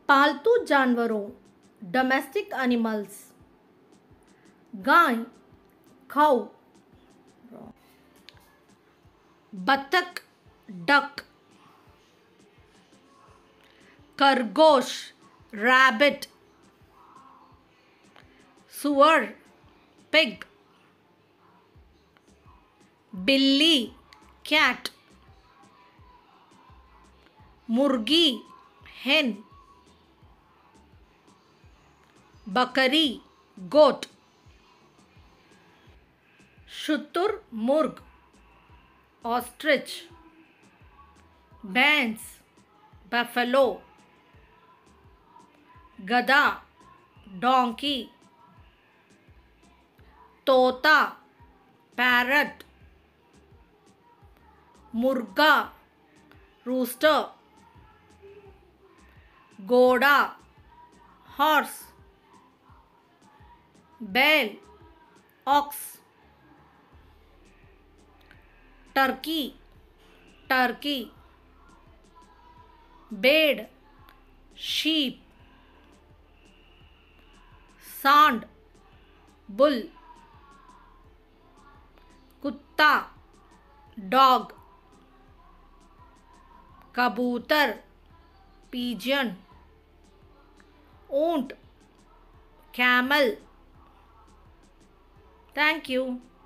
पालतू जानवरों domestic animals, गाय, काऊ, बतख, डक, खरगोश, रैबिट, सुअर, पिग, बिल्ली, कैट, मुर्गी, hen, बकरी, गोट, शुतुरमुर्ग, ऑस्ट्रिच, भैंस, बफेलो, गधा, डोंकी, तोता, पैरट, मुर्गा, रूस्टर, घोड़ा, हॉर्स, बैल, ऑक्स, टर्की, टर्की, भेड़, sheep, सांड, बुल, कुत्ता, डॉग, कबूतर, pigeon, ऊंट, camel. Thank you.